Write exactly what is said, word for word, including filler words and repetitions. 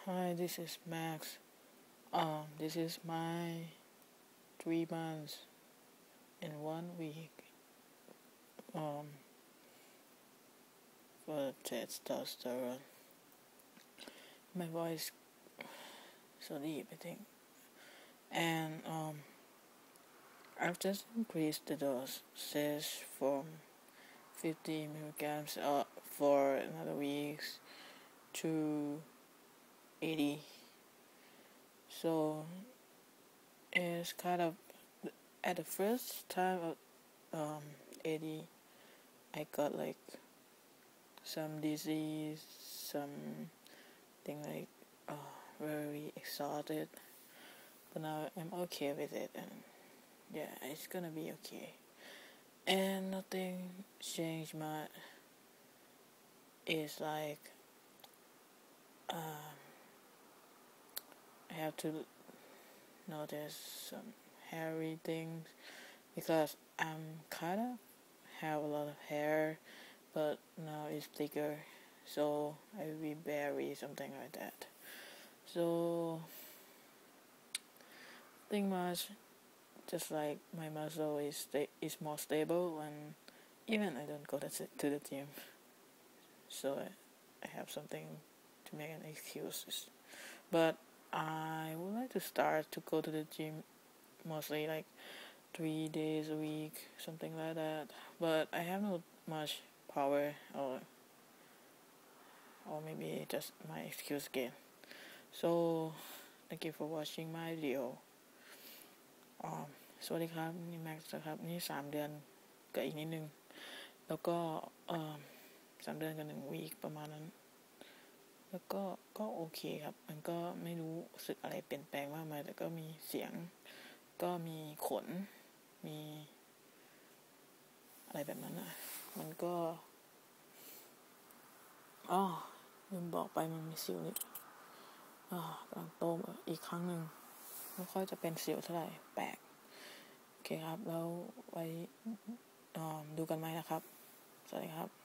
Hi, this is Max. Um, this is my three months in one week. Um, for testosterone. My voice so deep, I think. And um, I've just increased the doses from fifty milligrams uh, for another week to eighty. So it's kind of at the first time of um, eighty, I got like some disease, something like uh, very exhausted. But now I'm okay with it, and yeah, it's gonna be okay. And nothing changed much. It's like um, I have to notice some hairy things because I'm kind of have a lot of hair, but now it's thicker, so I will be berry something like that. So think much, just like my muscle is sta- is more stable, and even I don't go to to the gym, so I, I have something to make an excuses. But I would like to start to go to the gym mostly like three days a week, something like that. But I have not much power, or or maybe just my excuse again. So thank you for watching my video. อ๋อสวัสดีครับนี่แม็กซ์ครับนี่สามเดือนกับอีกนิดนึงแล้วก็เอ่อสามเดือนกับหนึ่งวีคประมาณนั้นแล้วก็ก็โอเคครับมันก็ไม่รู้สึกอะไรเปลี่ยนแปลงมากมายแต่ก็มีเสียงก็มีขนมีอะไรแบบนั้นอ่ะมันก็อ๋อลืมบอกไปมันมีสิวนิดอ่ากำลังโตอีกครั้งหนึ่งไม่ค่อยจะเป็นสิวเท่าไหร่แปลกโอเคครับแล้วไว้ดูกันไหมนะครับสวัสดีครับ